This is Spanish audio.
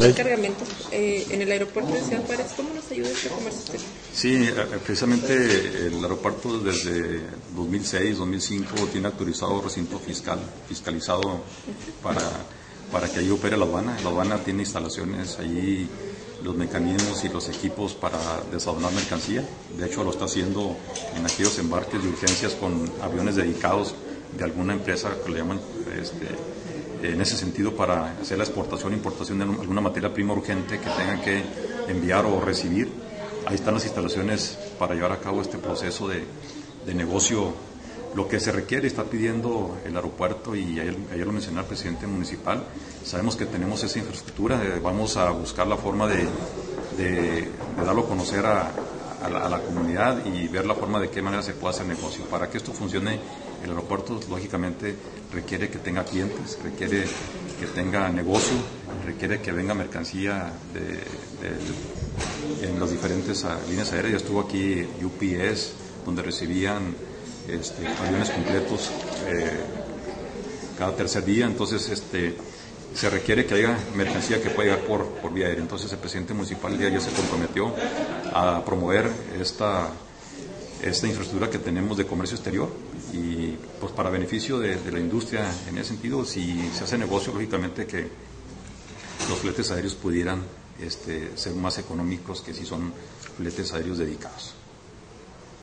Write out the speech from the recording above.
Cargamentos en el aeropuerto de Ciudad Juárez, ¿cómo nos ayuda este comercio exterior? Sí, precisamente el aeropuerto desde 2006, 2005 tiene autorizado recinto fiscalizado para que ahí opere la aduana. La aduana tiene instalaciones allí, los mecanismos y los equipos para desaduanar mercancía. De hecho, lo está haciendo en aquellos embarques de urgencias con aviones dedicados de alguna empresa que le llaman en ese sentido para hacer la exportación e importación de alguna materia prima urgente que tengan que enviar o recibir. Ahí están las instalaciones para llevar a cabo este proceso de negocio. Lo que se requiere está pidiendo el aeropuerto, y ayer lo mencionó el presidente municipal. Sabemos que tenemos esa infraestructura, vamos a buscar la forma de darlo a conocer a la comunidad y ver la forma de qué manera se puede hacer negocio. Para que esto funcione, el aeropuerto lógicamente requiere que tenga clientes, requiere que tenga negocio, requiere que venga mercancía en las diferentes líneas aéreas. Ya estuvo aquí UPS, donde recibían aviones completos cada tercer día. Entonces se requiere que haya mercancía que pueda llegar por vía aérea. Entonces el presidente municipal ya se comprometió a promover esta infraestructura que tenemos de comercio exterior, y pues para beneficio de la industria en ese sentido. Si se hace negocio, lógicamente que los fletes aéreos pudieran ser más económicos que si son fletes aéreos dedicados.